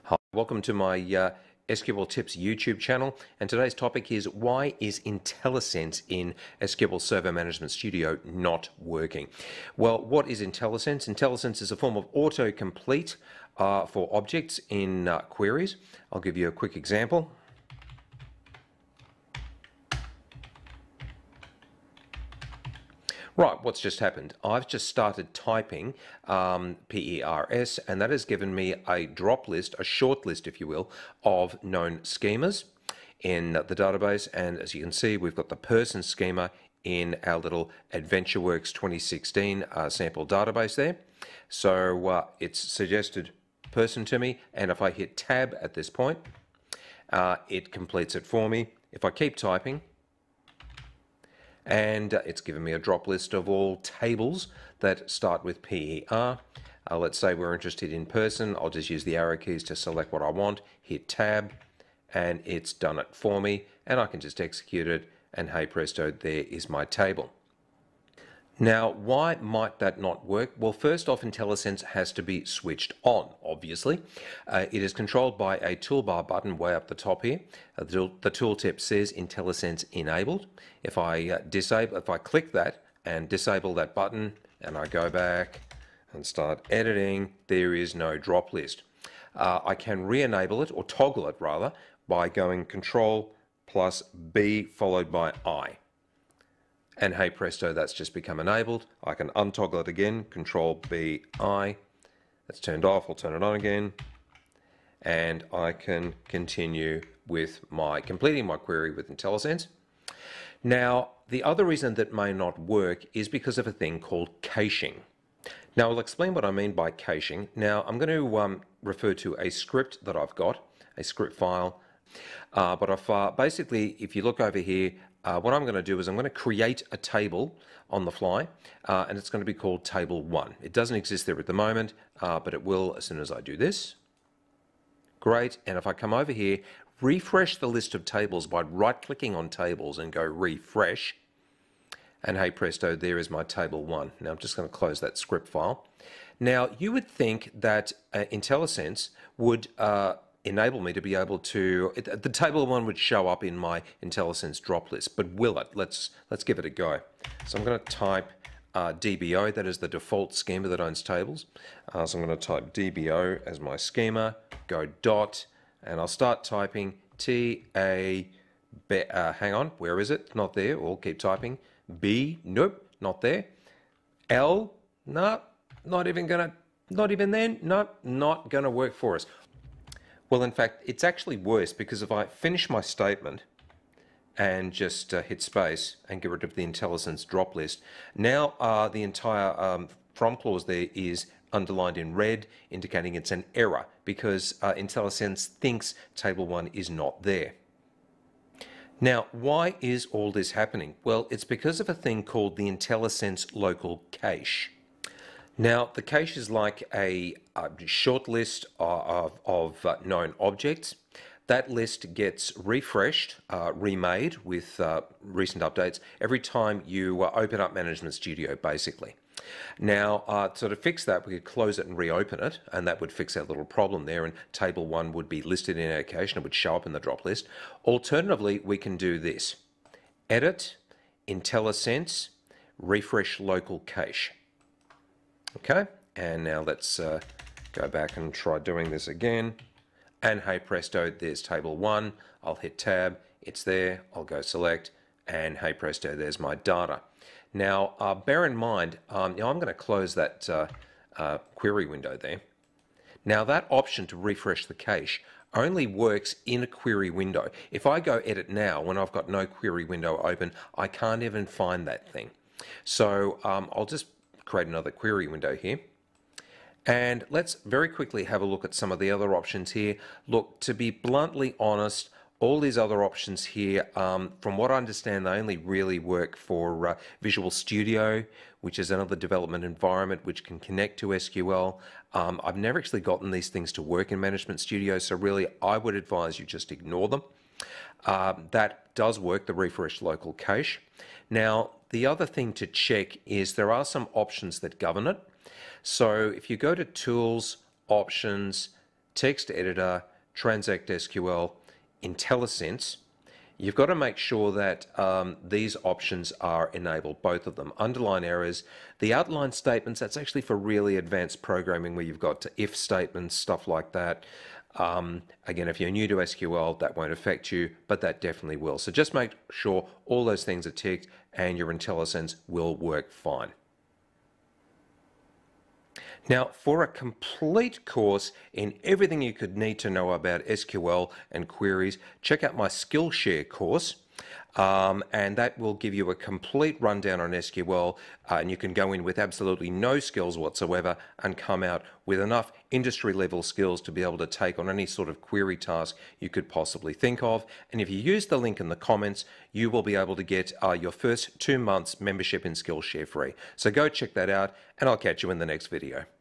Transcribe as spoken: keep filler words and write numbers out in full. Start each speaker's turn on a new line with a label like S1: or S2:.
S1: Hi, welcome to my uh, S Q L Tips YouTube channel, and today's topic is why is IntelliSense in S Q L Server Management Studio not working? Well, what is IntelliSense? IntelliSense is a form of autocomplete uh, for objects in uh, queries. I'll give you a quick example. Right, what's just happened? I've just started typing um, P E R S, and that has given me a drop list, a short list, if you will, of known schemas in the database. And as you can see, we've got the person schema in our little AdventureWorks twenty sixteen uh, sample database there. So uh, it's suggested person to me, and if I hit tab at this point, uh, it completes it for me. If I keep typing, and uh, it's given me a drop list of all tables that start with P E R. Uh, let's say we're interested in person. I'll just use the arrow keys to select what I want, hit tab, and it's done it for me, and I can just execute it, and hey presto, there is my table. Now, why might that not work? Well, first off, IntelliSense has to be switched on, obviously. Uh, it is controlled by a toolbar button way up the top here. Uh, the, the tooltip says IntelliSense enabled. If I uh, disable, if I click that and disable that button, and I go back and start editing, there is no drop list. Uh, I can re-enable it, or toggle it rather, by going Control plus B followed by I. And hey presto, that's just become enabled. I can untoggle it again, Control B I. That's turned off, I'll turn it on again. And I can continue with my completing my query with IntelliSense. Now, the other reason that may not work is because of a thing called caching. Now, I'll explain what I mean by caching. Now, I'm going to um, refer to a script that I've got, a script file. Uh, but if, uh, basically, if you look over here, Uh, what I'm going to do is I'm going to create a table on the fly, uh, and it's going to be called Table one. It doesn't exist there at the moment, uh, but it will as soon as I do this. Great, and if I come over here, refresh the list of tables by right-clicking on tables and go refresh, and hey presto, there is my Table one. Now I'm just going to close that script file. Now you would think that uh, IntelliSense would uh, enable me to be able to, it, the table one would show up in my IntelliSense drop list, but will it? Let's let's give it a go. So I'm going to type uh, D B O, that is the default schema that owns tables. Uh, so I'm going to type D B O as my schema, go dot, and I'll start typing T A, B, uh, hang on, where is it? Not there, or keep typing. B, nope, not there. L, no, not even gonna, not even then, no, not gonna work for us. Well, in fact, it's actually worse, because if I finish my statement and just uh, hit space and get rid of the IntelliSense drop list, now uh, the entire um, from clause there is underlined in red, indicating it's an error, because uh, IntelliSense thinks table one is not there. Now, why is all this happening? Well, it's because of a thing called the IntelliSense local cache. Now, the cache is like a, a short list of, of uh, known objects. That list gets refreshed, uh, remade with uh, recent updates every time you uh, open up Management Studio, basically. Now, uh, so to fix that, we could close it and reopen it, and that would fix our little problem there, and table one would be listed in our cache, and it would show up in the drop list. Alternatively, we can do this. Edit, IntelliSense, refresh local cache. Okay, and now let's uh, go back and try doing this again. And hey presto, there's table one. I'll hit tab, it's there, I'll go select, and hey presto, there's my data. Now, uh, bear in mind, um, now I'm going to close that uh, uh, query window there. Now, that option to refresh the cache only works in a query window. If I go edit now, when I've got no query window open, I can't even find that thing. So um, I'll just create another query window here. And let's very quickly have a look at some of the other options here. Look, to be bluntly honest, all these other options here, um, from what I understand, they only really work for uh, Visual Studio, which is another development environment which can connect to S Q L. Um, I've never actually gotten these things to work in Management Studio, so really I would advise you just ignore them. Uh, that does work, the refresh local cache. Now, the other thing to check is there are some options that govern it. So if you go to Tools, Options, text editor, transact S Q L, IntelliSense, you've got to make sure that um, these options are enabled, both of them. Underline errors, the outline statements, that's actually for really advanced programming where you've got to if statements, stuff like that. Um, again, if you're new to S Q L, that won't affect you, but that definitely will. So just make sure all those things are ticked and your IntelliSense will work fine. Now, for a complete course in everything you could need to know about S Q L and queries, check out my Skillshare course. Um, and that will give you a complete rundown on S Q L, uh, and you can go in with absolutely no skills whatsoever and come out with enough industry level skills to be able to take on any sort of query task you could possibly think of. And if you use the link in the comments, you will be able to get uh, your first two months membership in Skillshare free. So go check that out, and I'll catch you in the next video.